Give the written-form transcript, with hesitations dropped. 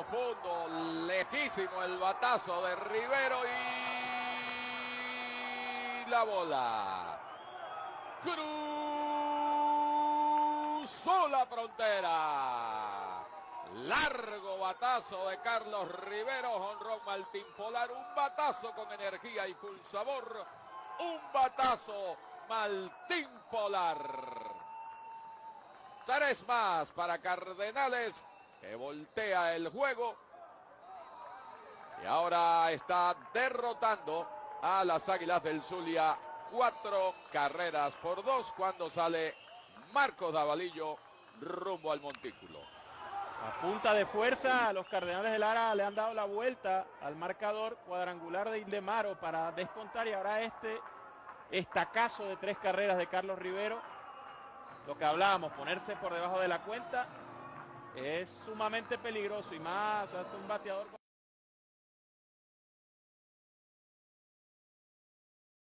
profundo, lejísimo el batazo de Rivero y la bola cruzó la frontera. Largo batazo de Carlos Rivero, jonrón Martín Polar, un batazo con energía y full sabor, un batazo Martín Polar. 3 más para Cardenales, que voltea el juego y ahora está derrotando a las Águilas del Zulia 4-2 cuando sale Marcos Davalillo rumbo al montículo. A punta de fuerza, los Cardenales de Lara le han dado la vuelta al marcador, cuadrangular de Ildemaro para descontar, y ahora este estacazo de 3 carreras de Carlos Rivero. Lo que hablábamos, ponerse por debajo de la cuenta es sumamente peligroso, y más ante un bateador